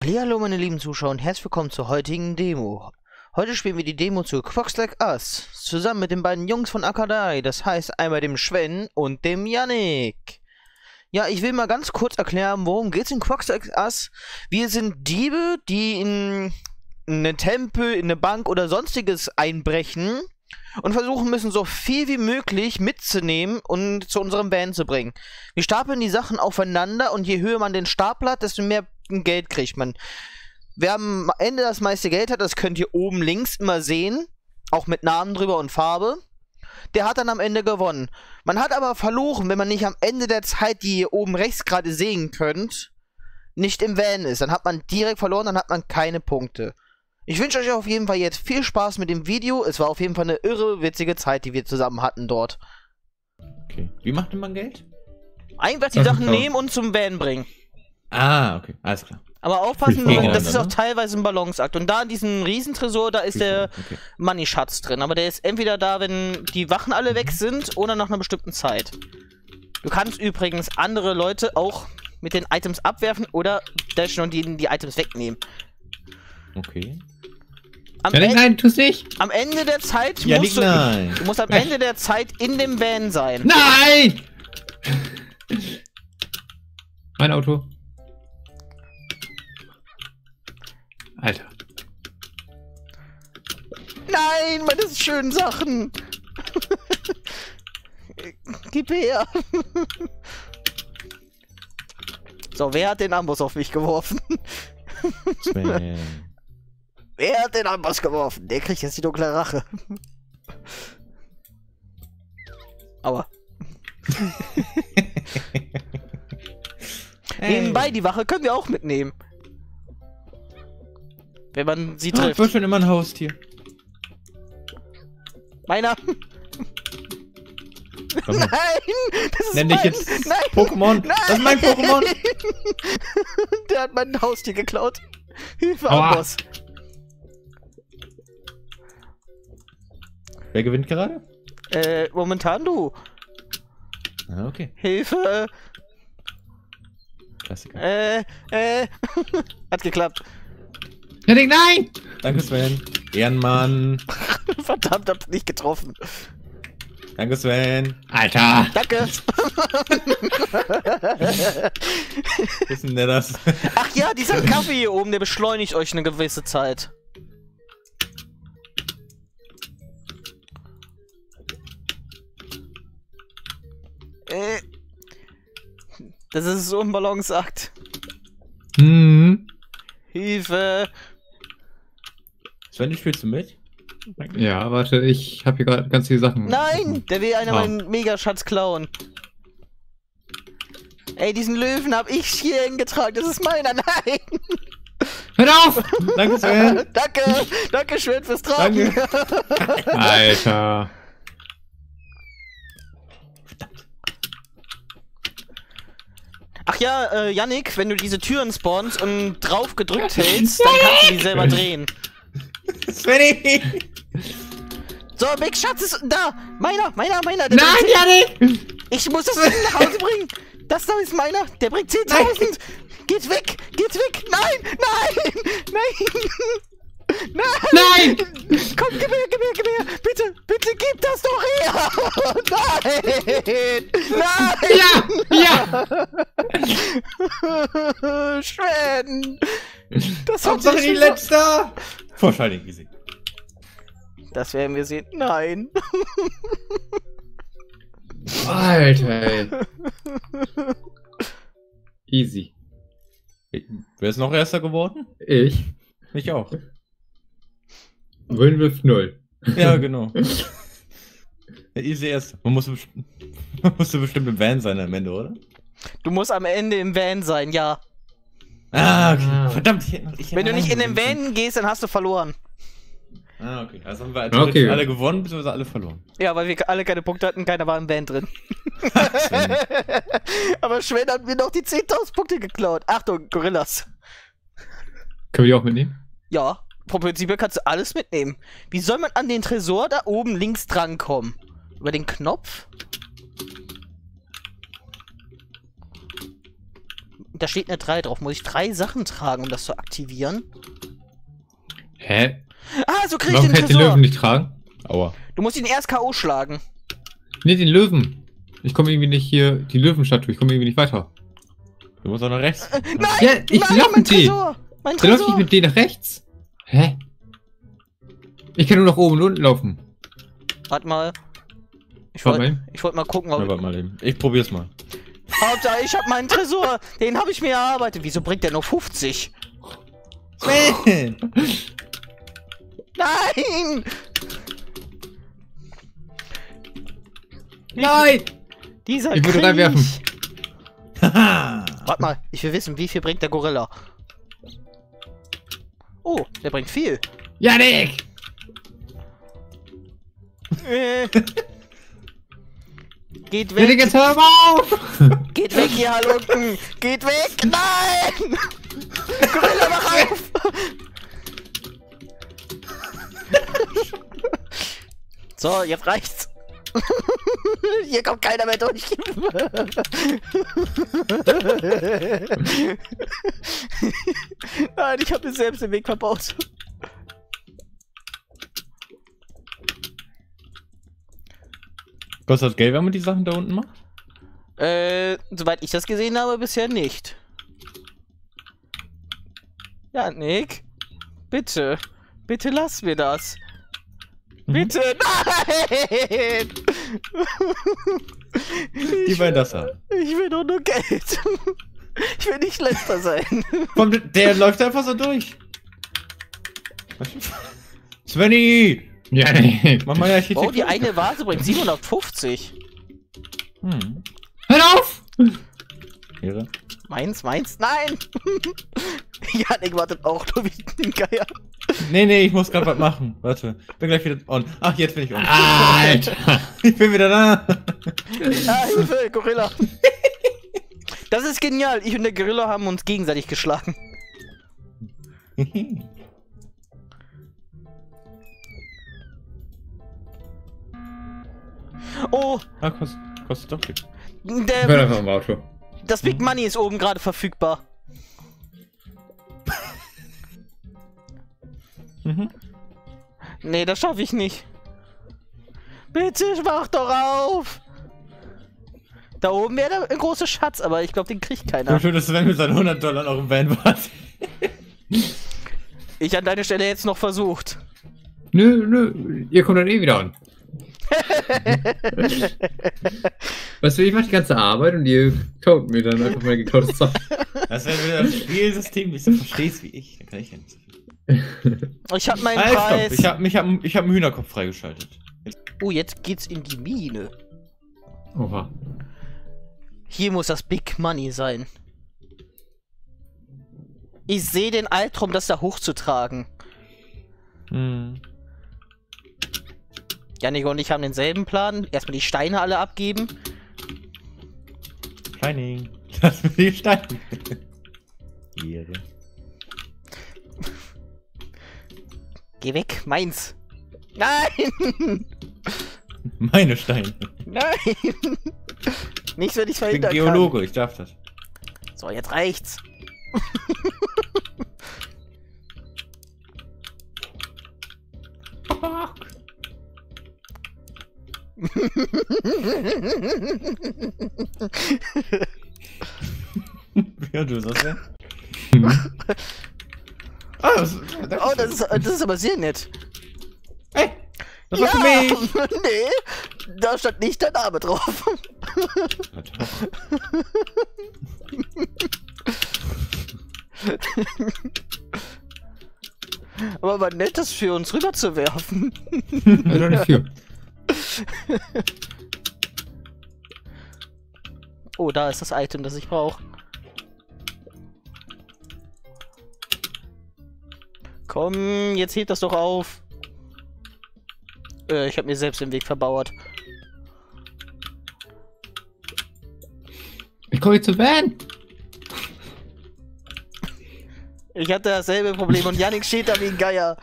Hallo meine lieben Zuschauer und herzlich willkommen zur heutigen Demo. Heute spielen wir die Demo zu Quacks Like Us, zusammen mit den beiden Jungs von Akadai, das heißt einmal dem Schwen und dem Yannick. Ja, ich will mal ganz kurz erklären, worum geht's in Quacks Like Us. Wir sind Diebe, die in einen Tempel, in eine Bank oder sonstiges einbrechen und versuchen müssen, so viel wie möglich mitzunehmen und zu unserem Van zu bringen. Wir stapeln die Sachen aufeinander und je höher man den Stapel hat, desto mehr Geld kriegt man. Wer am Ende das meiste Geld hat, das könnt ihr oben links immer sehen, auch mit Namen drüber und Farbe, der hat dann am Ende gewonnen. Man hat aber verloren, wenn man nicht am Ende der Zeit, die ihr oben rechts gerade sehen könnt, nicht im Van ist. Dann hat man direkt verloren, dann hat man keine Punkte. Ich wünsche euch auf jeden Fall jetzt viel Spaß mit dem Video. Es war auf jeden Fall eine irre witzige Zeit, die wir zusammen hatten dort. Okay. Wie macht man Geld? Einfach die Sachen nehmen und zum Van bringen. Ah, okay. Alles klar. Aber aufpassen, das ist auch teilweise ein Balanceakt. Und da in diesem Riesentresor, da ist der Money-Schatz drin. Aber der ist entweder da, wenn die Wachen alle weg sind, oder nach einer bestimmten Zeit. Du kannst übrigens andere Leute auch mit den Items abwerfen oder dashen und die Items wegnehmen. Okay. Nein, tu's nicht! Am Ende der Zeit Ja, musst du musst am Ende der Zeit in dem Van sein. Nein! Mein Auto. Alter. Nein, meine schönen Sachen. Gib her. So, wer hat den Amboss auf mich geworfen? Sven. Wer hat den Amboss geworfen? Der kriegt jetzt die dunkle Rache. Aua. Nebenbei, die Wache können wir auch mitnehmen. Wenn man sie trifft. Ich wollte schon immer ein Haustier. Meiner. Komm. Nein! Das ist Nenn dich jetzt Nein! Pokémon. Nein! Das ist mein Pokémon. Der hat mein Haustier geklaut. Hilfe, Aua. Amboss. Wer gewinnt gerade? Momentan du. Ah, okay. Hilfe. Klassiker. Hat geklappt. Henning, nein! Danke, Sven. Ehrenmann. Verdammt, hab nicht getroffen. Danke, Sven. Alter! Danke. Wissen denn der das? Ach ja, dieser Kaffee hier oben, der beschleunigt euch eine gewisse Zeit. Das ist so ein Balanceakt. Hm. Hilfe. Sven, spielst du mit? Ja, warte, ich habe hier gerade ganz viele Sachen. Nein, der will einer Ah. meinen Megaschatz klauen. Ey, diesen Löwen hab ich hier hingetragen. Das ist meiner. Nein. Hört auf! Danke, Sven. Danke. Danke schön fürs Tragen. Danke. Alter. Ach ja, Yannick, wenn du diese Türen spawnst und drauf gedrückt hältst, dann kannst du die selber drehen. Svenny. So, Big Schatz ist da. Meiner. Der Nein, bringt Yannick! ich muss das Ding nach Hause bringen. Das da ist meiner. Der bringt 10.000. Geht weg. Nein. Nein! Komm, gib her. Bitte, gib das doch her. Nein. Ja! Schwen. Das hat Hauptsache sich die letzte. Wahrscheinlich gesehen. Das werden wir sehen. Nein. Alter, ey. Easy. Wer ist noch Erster geworden? Ich. Ich auch. Win with 0. Ja, genau. Der easy Erster. Man musste bestimmt im Van sein am Ende, oder? Du musst am Ende im Van sein, ja. Ah, okay. Verdammt, ich hätte Wenn du nicht in den Van gehst, dann hast du verloren. Ah, okay. Also haben wir alle gewonnen, bzw. alle verloren. Ja, weil wir alle keine Punkte hatten, keiner war im Van drin. Sven. Aber Schwen hat mir noch die 10.000 Punkte geklaut. Achtung, Gorillas. Können wir die auch mitnehmen? Ja, vom Prinzip her kannst du alles mitnehmen. Wie soll man an den Tresor da oben links drankommen? Über den Knopf? Da steht eine 3 drauf. Muss ich 3 Sachen tragen, um das zu aktivieren? Hä? Ah, so krieg ich Warum den kann ich den Tresor. Löwen nicht tragen? Aua. Du musst ihn erst K.O. schlagen. Nee, den Löwen. Ich komme irgendwie nicht hier, die Löwenstatue, ich komme irgendwie nicht weiter. Du musst auch nach rechts. Nein! Ja, ich nein, lauf mein mit D. Tresor! Mein Der läuft nicht Tresor! mit D nach rechts. Hä? Ich kann nur nach oben und unten laufen. Warte mal. Ich Warte wollte mal. mal gucken, Ja, ob... warte mal eben. Ich probier's mal. Hauptsache, ich hab meinen Tresor. Den habe ich mir erarbeitet. Wieso bringt der nur 50? Man! Nein! Nein! Dieser Ich würde Krieg. reinwerfen. Haha! Warte mal, ich will wissen, wie viel bringt der Gorilla? Oh, der bringt viel. Janik! Geht Janik, weg! jetzt hör mal auf! Geht weg, ihr Halunken! Geht weg! Nein! Gorilla, mach auf! So, jetzt reicht's. Hier kommt keiner mehr durch. Nein, ich habe mir selbst den Weg verbaut. Kostet das Geld, wenn man die Sachen da unten macht? Soweit ich das gesehen habe, bisher nicht. Ja, Nick. Bitte. Bitte lass mir das. Bitte, nein! Die wollen das haben. Ich will doch nur Geld. Ich will nicht letzter sein. Komm, der läuft einfach so durch. Svenny! Janik! Mach mal ja Architektur. Oh, die eine Vase bringt 750. Hm. Hör auf! Ehre. Meins, nein! Janik wartet auch nur wie ein Geier. Nee, ich muss gerade was machen. Warte, bin gleich wieder on. Ach, jetzt bin ich on. Alter! Ich bin wieder da. Ah, Hilfe, Gorilla. Das ist genial. Ich und der Gorilla haben uns gegenseitig geschlagen. Oh, Ah, kostet doch nichts. Ich bin einfach im Auto. das Big Money ist oben gerade verfügbar. Mhm. Nee, das schaffe ich nicht. Bitte, mach doch auf! Da oben wäre der große Schatz, aber ich glaube, den kriegt So keiner. schön, dass Sven mit seinen $100 noch im Van war. Ich an deiner Stelle jetzt noch versucht. Nö, ihr kommt dann eh wieder an. Weißt du, ich mach die ganze Arbeit und ihr klaut mir dann einfach mal geklautes Zeug. Das wäre wieder das Spielsystem, wie du verstehst wie ich. Dann kann ich ja nicht so viel. Ich habe meinen Halt, Preis. stopp. Ich hab einen Hühnerkopf freigeschaltet. Oh, jetzt geht's in die Mine. Oha. Hier muss das Big Money sein. Ich sehe den Albtraum, das da hochzutragen. Hm. Janik und ich haben denselben Plan. Erstmal die Steine alle abgeben. Shining. Lass mir die Steine. Ehre. Geh weg, meins. Nein! Meine Steine. Nein! Nichts, wenn ich Ich bin verhindern Geologe, ich darf das. kann. So, jetzt reicht's. Ja, du sagst ja. Ah, Oh, das ist aber sehr nett. Hey, das war für mich. Nee, da stand nicht der Name drauf. Na doch. Aber war nett, das für uns rüberzuwerfen. Also nicht viel. Oh, da ist das Item, das ich brauche. Komm, jetzt hebt das doch auf. Ich habe mir selbst den Weg verbauert. Ich komme jetzt zu Van. Ich hatte dasselbe Problem und Janik steht da wie ein Geier.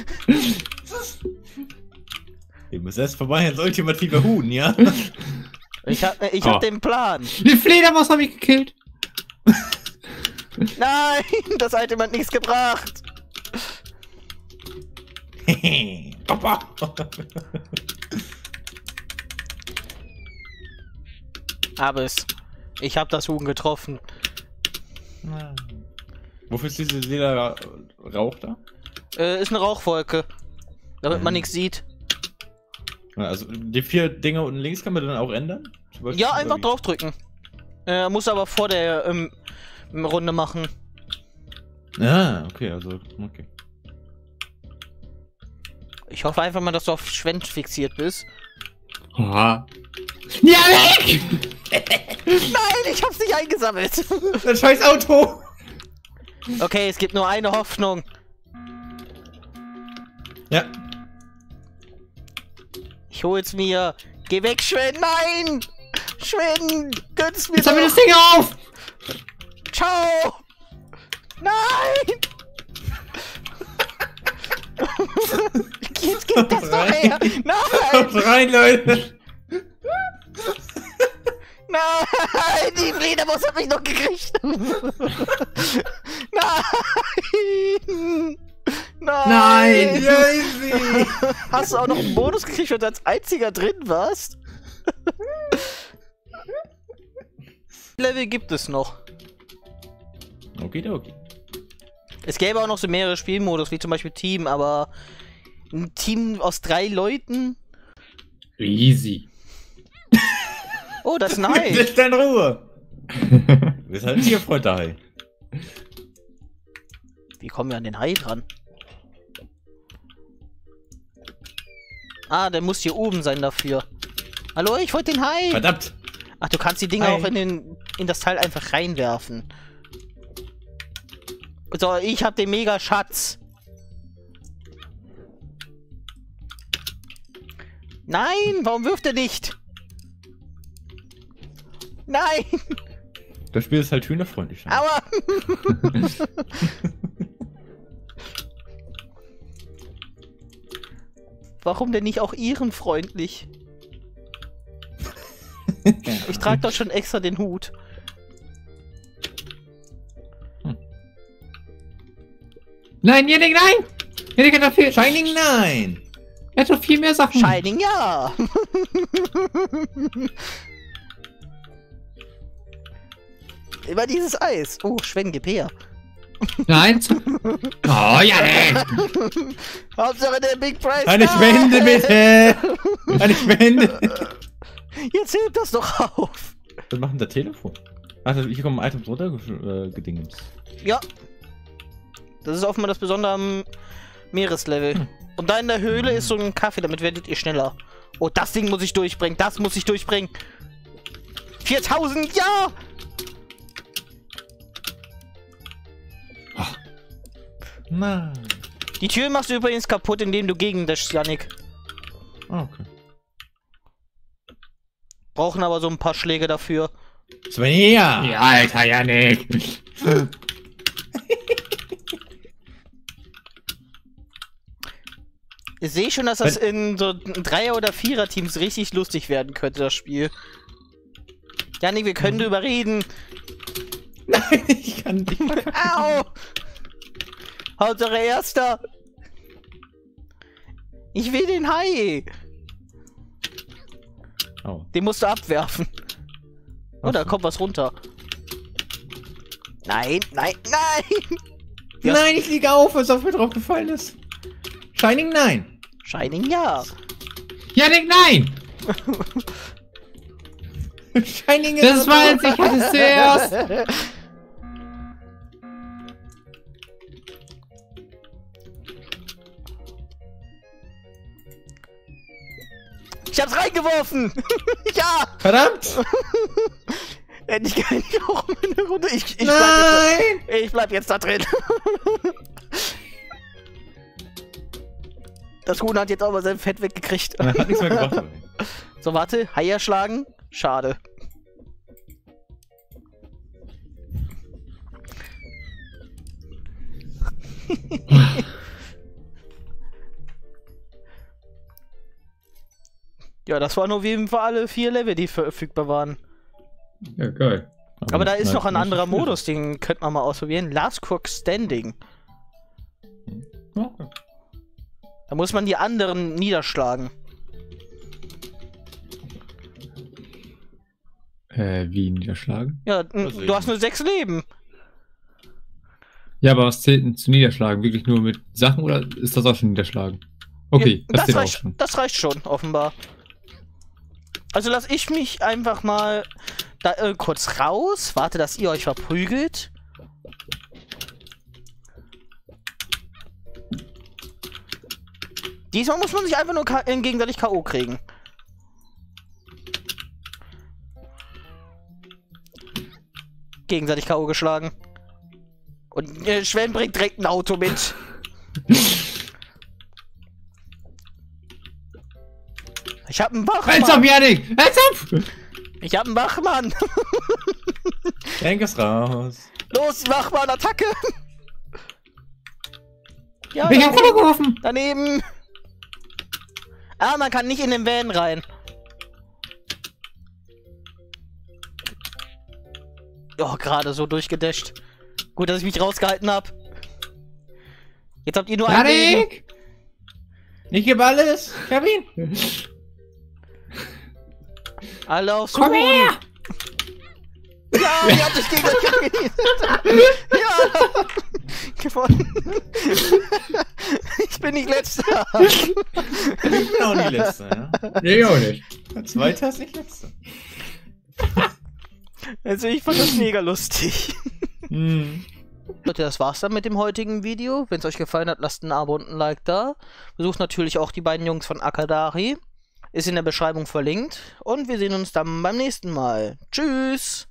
Wir müssen erst vorbei ans ultimative Huhn, ja? Ich hab den Plan. Die Fledermaus habe ich gekillt. Nein, das Item hat nichts gebracht. Papa. Aber ich hab das Huhn getroffen. Wofür ist diese Seele Rauch da? Ist eine Rauchwolke. Damit man nichts sieht. Also die 4 Dinger unten links kann man dann auch ändern? Zum Beispiel, Ja, einfach oder wie? draufdrücken. Muss aber vor der Runde machen. Ah, okay, also, okay. Ich hoffe einfach mal, dass du auf Schwend fixiert bist. Oha. Ja, weg! Nein, ich hab's nicht eingesammelt. Das scheiß Auto! Okay, es gibt nur eine Hoffnung. Ja. Ich hol's mir. Geh weg, Schwend. Nein! Schwend, gönn's mir Jetzt haben wir doch. das Ding auf! Ciao! Nein! Jetzt geht das doch her! Kommt Nein! rein, Leute! Nein! Die Fledermaus hat mich noch gekriegt! Nein! Nein! Easy! Hast du auch noch einen Bonus gekriegt, wenn du als einziger drin warst? Level gibt es noch. Okidoki. Es gäbe auch noch so mehrere Spielmodus, wie zum Beispiel Team, aber ein Team aus 3 Leuten? Easy. Oh, das ist ein Hai. Lass deine Ruhe! Du bist halt ein Tierfreund, der Hai. Wie kommen wir an den Hai dran? Ah, der muss hier oben sein dafür. Hallo, ich wollte den Hai. Verdammt! Ach, du kannst die Dinger Hai. auch in das Teil einfach reinwerfen. So, ich hab den Mega-Schatz. Nein, warum wirft er nicht? Nein, Das Spiel ist halt hühnerfreundlich. aua. Warum denn nicht auch ehrenfreundlich? Ich trage doch schon extra den Hut. Nein, Yannick, nein! Yannick hat doch viel... Shining, nein! Er hat doch viel mehr Sachen. Shining, ja. Immer dieses Eis. Oh, Schwen, gib her. Nein. Oh, Yannick! Hauptsache der Big Price. Eine Spende, bitte! Eine Spende! Jetzt hebt das doch auf. Was macht denn das Telefon? Ach, hier kommen Items runter gedingens. Ja. Das ist offenbar das Besondere am Meereslevel. Und da in der Höhle ist so ein Kaffee, damit werdet ihr schneller. Oh, das Ding muss ich durchbringen. Das muss ich durchbringen. 4000, ja! Nein. Die Tür machst du übrigens kaputt, indem du gegen das Yannick. Ah, okay. Brauchen aber so ein paar Schläge dafür. Svenja! Ja, alter Yannick! Ich sehe schon, dass das in so 3er- oder 4er-Teams richtig lustig werden könnte, das Spiel. Janik, wir können drüber reden. Nein, ich kann nicht. Au! Hauptsache Erster. Ich will den Hai. Oh. Den musst du abwerfen. Oh, da Ach so. kommt was runter. Nein, nein, nein! Ja. Nein, ich liege auf, als auf mir drauf gefallen ist. Shining, nein. Shining, ja. Yannick, nein! Shining ist Das war jetzt, ich hatte es zuerst! Ich hab's reingeworfen! Ja! Verdammt! Endlich kann ich auch meine Runde. Ich Nein! bleib jetzt da drin. Das Huhn hat jetzt auch mal sein Fett weggekriegt. Hat nichts mehr gebracht. So, warte. Hai erschlagen. Schade. Ja, das waren auf jeden Fall alle 4 Level, die verfügbar waren. Ja, geil. Aber da ist noch ein nicht anderer so viel. Modus, den könnte man mal ausprobieren. Last Cook Standing. Ja. Da muss man die anderen niederschlagen. Wie niederschlagen? Ja, Also du hast nur 6 Leben. Ja, aber was zählt denn zu niederschlagen? Wirklich nur mit Sachen oder ist das auch schon niederschlagen? Okay, Ja, das zählt auch schon. das reicht schon, offenbar. Also lass ich mich einfach mal da kurz raus. Warte, dass ihr euch verprügelt. Diesmal muss man sich einfach nur gegenseitig K.O. kriegen. Gegenseitig K.O. geschlagen. Und Schwen bringt direkt ein Auto mit. Ich hab einen Hals Wachmann. auf, Janik! Hals auf! Ich hab einen Wachmann. Denk es raus. Los, Wachmann, Attacke. Ja, Ich hab runtergeworfen! daneben. Ah, man kann nicht in den Van rein. Oh, gerade so durchgedasht. Gut, dass ich mich rausgehalten hab. Jetzt habt ihr nur ein Leben. Janik! Ich gebe alles! Ich hab ihn! Alle aufs Komm Boden. her! Ja, ihr habt euch gegenseitig Ja! Gewonnen. Ich bin nicht letzter. Ich bin auch die Letzte, ja? Nee, auch nicht. Zweiter ist nicht Letzter. Also ich fand das mega lustig. Hm. Leute, das war's dann mit dem heutigen Video. Wenn es euch gefallen hat, lasst ein Abo und ein Like da. Besucht natürlich auch die beiden Jungs von Akadari. Ist in der Beschreibung verlinkt. Und wir sehen uns dann beim nächsten Mal. Tschüss!